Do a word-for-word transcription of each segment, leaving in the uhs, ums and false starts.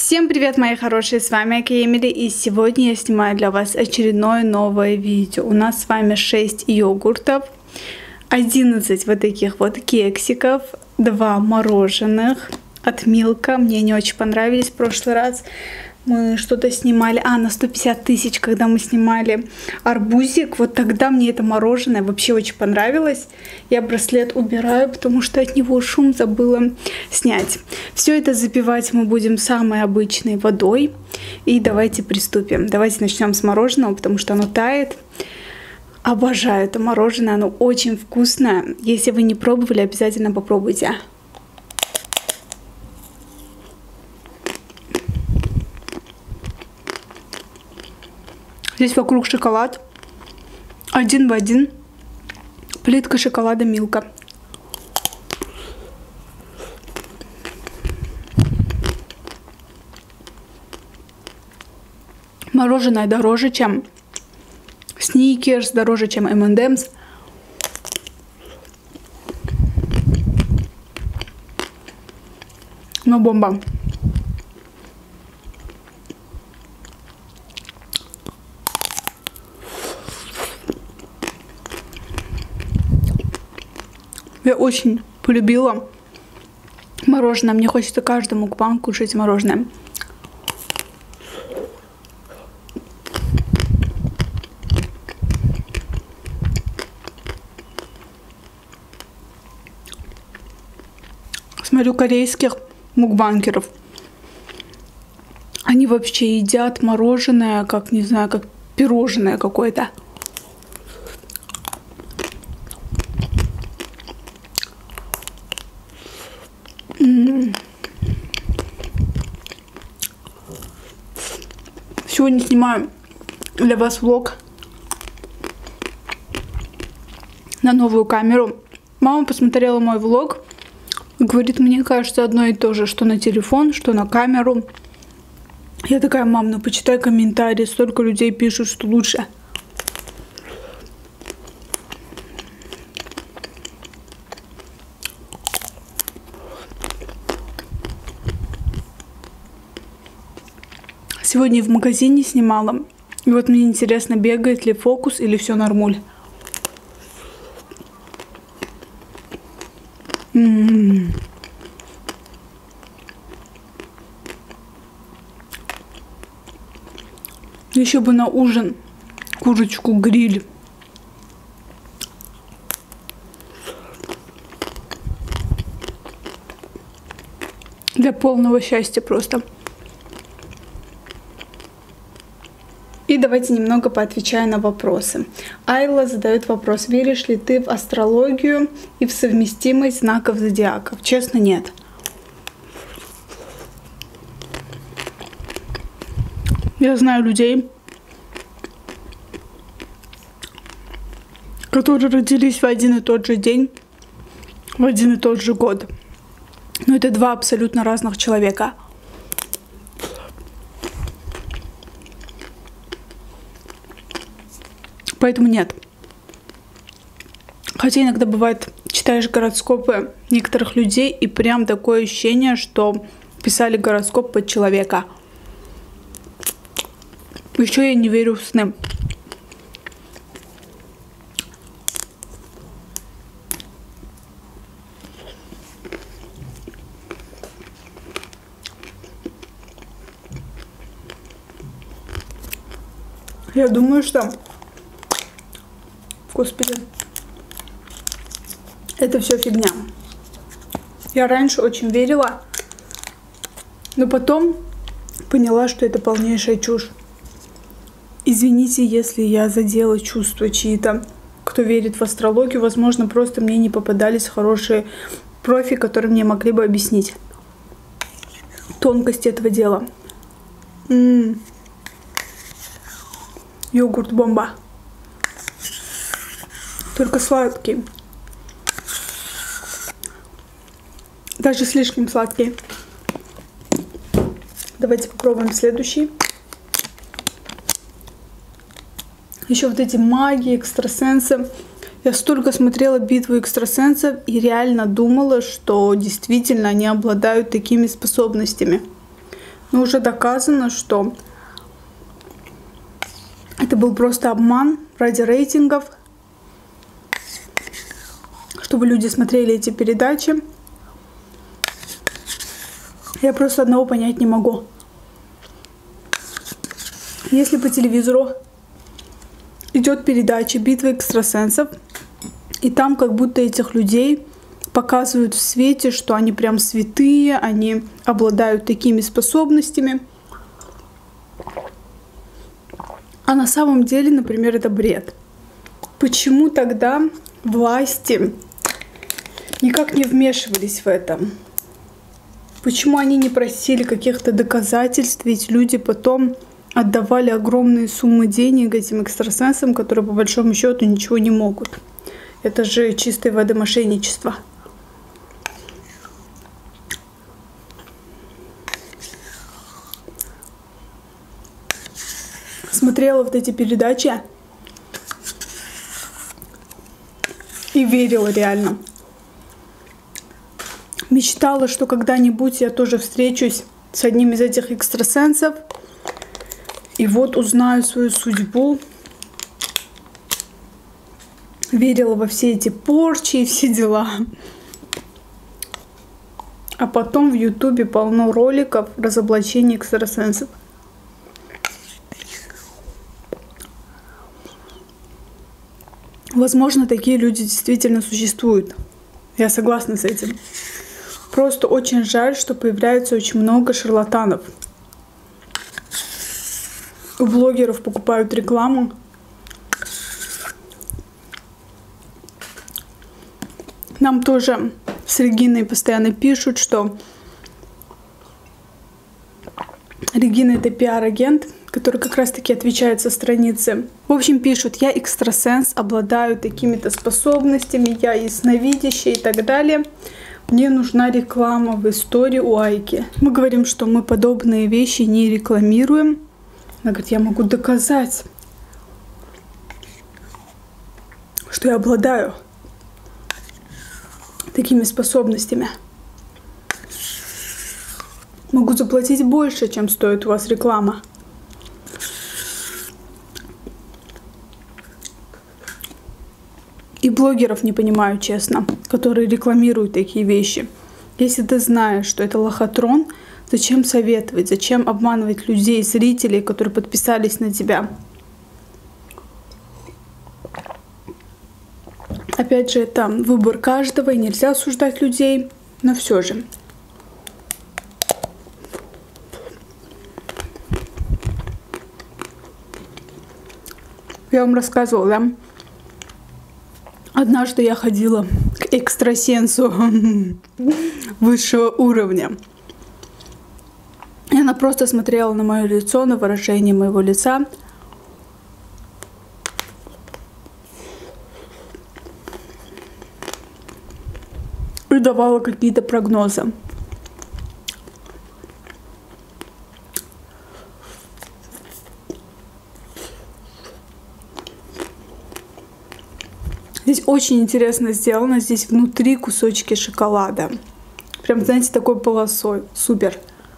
Всем привет, мои хорошие, с вами Аки Эмили, и сегодня я снимаю для вас очередное новое видео. У нас с вами шесть йогуртов, одиннадцать вот таких вот кексиков, два мороженых от Милка. Мне они очень понравились в прошлый раз. Мы что-то снимали, а, на сто пятьдесят тысяч, когда мы снимали арбузик, вот тогда мне это мороженое вообще очень понравилось. Я браслет убираю, потому что от него шум забыла снять. Все это запивать мы будем самой обычной водой. И давайте приступим. Давайте начнем с мороженого, потому что оно тает. Обожаю это мороженое, оно очень вкусное. Если вы не пробовали, обязательно попробуйте. Здесь вокруг шоколад. Один в один. Плитка шоколада Милка. Мороженое дороже, чем Сникерс, дороже, чем эм энд эмс. Но бомба. Я очень полюбила мороженое. Мне хочется каждому мукбанг кушать мороженое. Смотрю корейских мукбанкеров. Они вообще едят мороженое, как, не знаю, как пирожное какое-то. Сегодня снимаю для вас влог на новую камеру. Мама посмотрела мой влог и говорит, мне кажется одно и то же, что на телефон, что на камеру. Я такая, мам, ну почитай комментарии, столько людей пишут, что лучше. Сегодня в магазине снимала. И вот мне интересно, бегает ли фокус или все нормуль. М-м-м. Еще бы на ужин курочку гриль. Для полного счастья просто. И давайте немного поотвечаю на вопросы. Айла задает вопрос, веришь ли ты в астрологию и в совместимость знаков зодиаков? Честно, нет. Я знаю людей, которые родились в один и тот же день, в один и тот же год. Но это два абсолютно разных человека. Поэтому нет. Хотя иногда бывает, читаешь гороскопы некоторых людей, и прям такое ощущение, что писали гороскоп под человека. Еще я не верю в сны. Я думаю, что... Господи, это все фигня. Я раньше очень верила, но потом поняла, что это полнейшая чушь. Извините, если я задела чувства чьи-то, кто верит в астрологию. Возможно, просто мне не попадались хорошие профи, которые мне могли бы объяснить тонкости этого дела. М-м-м. Йогурт бомба. Только сладкий. Даже слишком сладкий. Давайте попробуем следующий. Еще вот эти маги, экстрасенсы. Я столько смотрела битву экстрасенсов и реально думала, что действительно они обладают такими способностями. Но уже доказано, что это был просто обман ради рейтингов, чтобы люди смотрели эти передачи. Я просто одного понять не могу. Если по телевизору идет передача «Битва экстрасенсов», и там как будто этих людей показывают в свете, что они прям святые, они обладают такими способностями. А на самом деле, например, это бред. Почему тогда власти никак не вмешивались в это? Почему они не просили каких-то доказательств? Ведь люди потом отдавали огромные суммы денег этим экстрасенсам, которые по большому счету ничего не могут. Это же чистой воды мошенничество. Смотрела вот эти передачи и верила реально. Мечтала, что когда-нибудь я тоже встречусь с одним из этих экстрасенсов и вот узнаю свою судьбу. Верила во все эти порчи и все дела. А потом в Ютубе полно роликов разоблачения экстрасенсов. Возможно, такие люди действительно существуют. Я согласна с этим. Просто очень жаль, что появляется очень много шарлатанов. У блогеров покупают рекламу. Нам тоже с Региной постоянно пишут, что Регина — это пиар-агент, который как раз-таки отвечает со страницы. В общем, пишут: я экстрасенс, обладаю такими-то способностями, я ясновидящий и так далее. Мне нужна реклама в истории у Айки. Мы говорим, что мы подобные вещи не рекламируем. Она говорит: я могу доказать, что я обладаю такими способностями. Могу заплатить больше, чем стоит у вас реклама. И блогеров не понимаю, честно, которые рекламируют такие вещи. Если ты знаешь, что это лохотрон, зачем советовать, зачем обманывать людей, зрителей, которые подписались на тебя? Опять же, это выбор каждого, и нельзя осуждать людей, но все же. Я вам рассказывала, да? Однажды я ходила к экстрасенсу высшего уровня. И она просто смотрела на мое лицо, на выражение моего лица. И давала какие-то прогнозы. Здесь очень интересно сделано. Здесь внутри кусочки шоколада. Прям, знаете, такой полосой. Супер.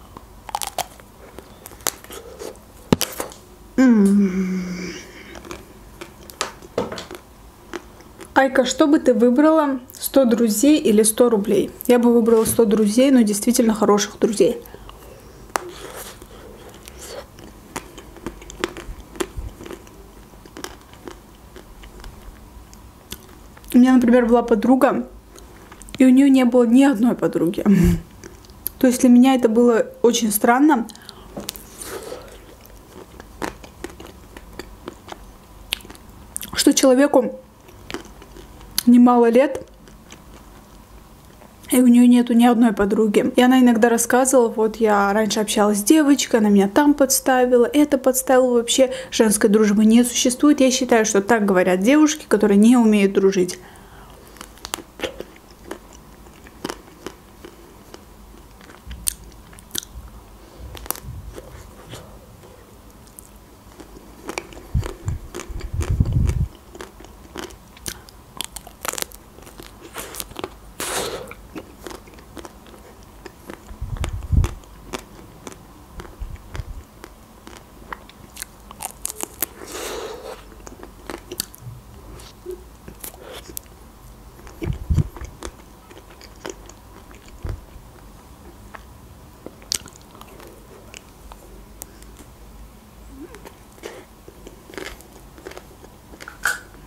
М-м-м. Айка, что бы ты выбрала? сто друзей или сто рублей? Я бы выбрала сто друзей, но действительно хороших друзей. У меня, например, была подруга, и у нее не было ни одной подруги. То есть для меня это было очень странно. Что человеку немало лет, и у нее нету ни одной подруги. И она иногда рассказывала: вот я раньше общалась с девочкой, она меня там подставила, это подставила. Вообще женской дружбы не существует. Я считаю, что так говорят девушки, которые не умеют дружить.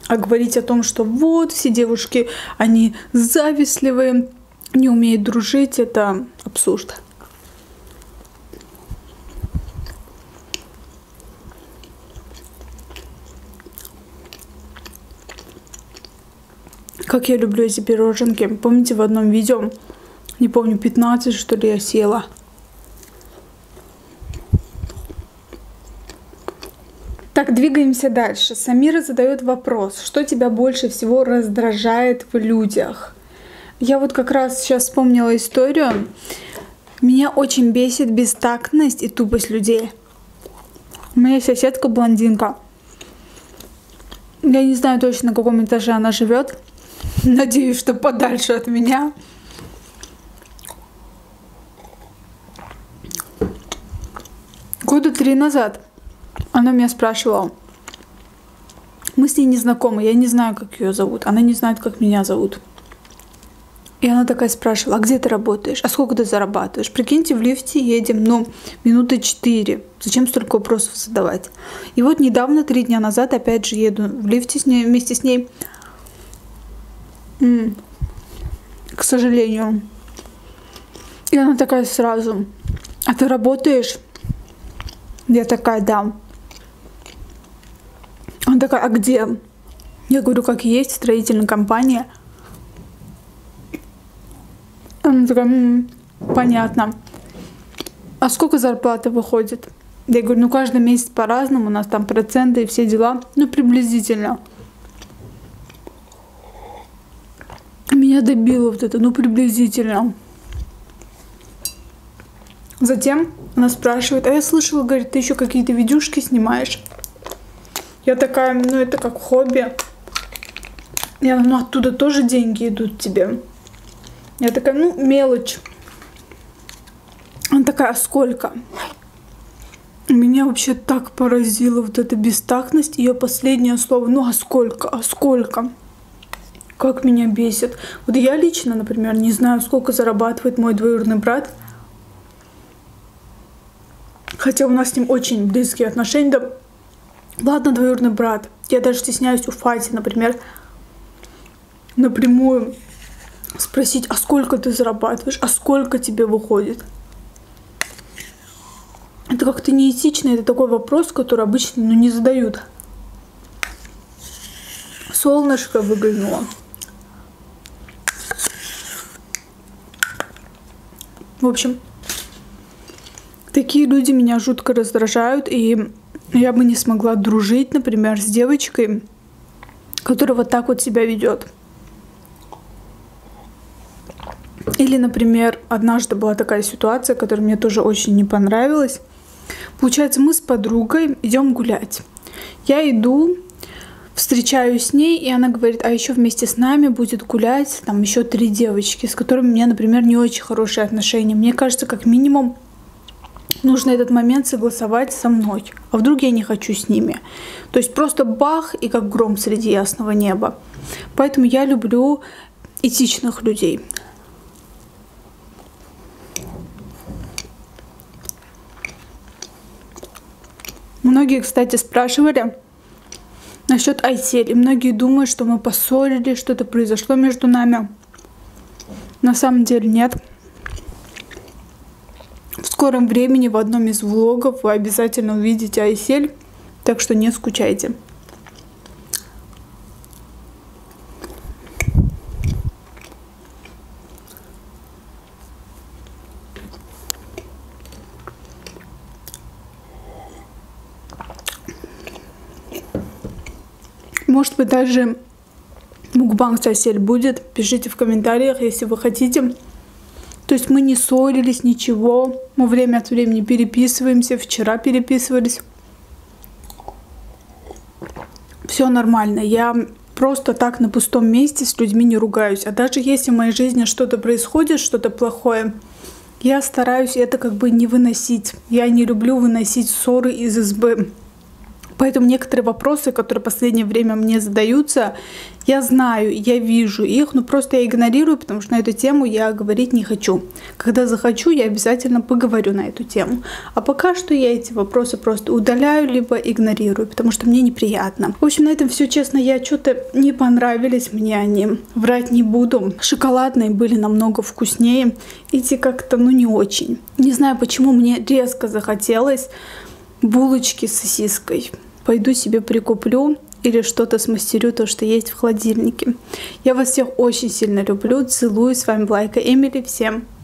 А говорить о том, что вот все девушки, они завистливые, не умеют дружить, это абсурд. Как я люблю эти пироженки. Помните, в одном видео, не помню, пятнадцать, что ли, я съела. Так, двигаемся дальше. Самира задает вопрос, что тебя больше всего раздражает в людях? Я вот как раз сейчас вспомнила историю. Меня очень бесит бестактность и тупость людей. Моя соседка блондинка. Я не знаю точно, на каком этаже она живет. Надеюсь, что подальше от меня. Года три назад она меня спрашивала. Мы с ней не знакомы, я не знаю, как ее зовут. Она не знает, как меня зовут. И она такая спрашивала, а где ты работаешь? А сколько ты зарабатываешь? Прикиньте, в лифте едем, ну, минуты четыре. Зачем столько вопросов задавать? И вот недавно, три дня назад, опять же еду в лифте с ней, вместе с ней. М-м, к сожалению. И она такая сразу, а ты работаешь? Я такая, да. Она такая, а где? Я говорю, как есть, строительная компания. Она такая, м-м, понятно. А сколько зарплата выходит? Я говорю, ну каждый месяц по-разному, у нас там проценты и все дела. Ну приблизительно. Меня добило вот это, ну приблизительно. Затем она спрашивает, а я слышала, говорит, ты еще какие-то видюшки снимаешь? Я такая, ну это как хобби. Я, ну оттуда тоже деньги идут тебе. Я такая, ну мелочь. Она такая, а сколько? Меня вообще так поразила вот эта бестактность. Ее последнее слово, ну а сколько, а сколько? Как меня бесит. Вот я лично, например, не знаю, сколько зарабатывает мой двоюродный брат. Хотя у нас с ним очень близкие отношения. Да, ладно, двоюродный брат. Я даже стесняюсь у Фати, например, напрямую спросить, а сколько ты зарабатываешь, а сколько тебе выходит. Это как-то неэтично, это такой вопрос, который обычно ну, не задают. Солнышко выглянуло. В общем, такие люди меня жутко раздражают, и я бы не смогла дружить, например, с девочкой, которая вот так вот себя ведет. Или, например, однажды была такая ситуация, которая мне тоже очень не понравилась. Получается, мы с подругой идем гулять. Я иду, встречаюсь с ней, и она говорит, а еще вместе с нами будет гулять там еще три девочки, с которыми у меня, например, не очень хорошие отношения. Мне кажется, как минимум нужно этот момент согласовать со мной. А вдруг я не хочу с ними? То есть просто бах, и как гром среди ясного неба. Поэтому я люблю этичных людей. Многие, кстати, спрашивали насчет Айсель. И многие думают, что мы поссорились, что-то произошло между нами. На самом деле нет. В скором времени в одном из влогов вы обязательно увидите Айсель. Так что не скучайте. Может быть, даже мукбанг с Айсель будет. Пишите в комментариях, если вы хотите. То есть мы не ссорились, ничего. Мы время от времени переписываемся. Вчера переписывались. Все нормально. Я просто так на пустом месте с людьми не ругаюсь. А даже если в моей жизни что-то происходит, что-то плохое, я стараюсь это как бы не выносить. Я не люблю выносить ссоры из избы. Поэтому некоторые вопросы, которые в последнее время мне задаются, я знаю, я вижу их, но просто я игнорирую, потому что на эту тему я говорить не хочу. Когда захочу, я обязательно поговорю на эту тему. А пока что я эти вопросы просто удаляю, либо игнорирую, потому что мне неприятно. В общем, на этом все, честно, я что-то не понравились мне они. Врать не буду. Шоколадные были намного вкуснее. Эти как-то, ну, не очень. Не знаю, почему мне резко захотелось булочки с сосиской. Пойду себе прикуплю или что-то смастерю, то, что есть в холодильнике. Я вас всех очень сильно люблю, целую. С вами была Эмили. Всем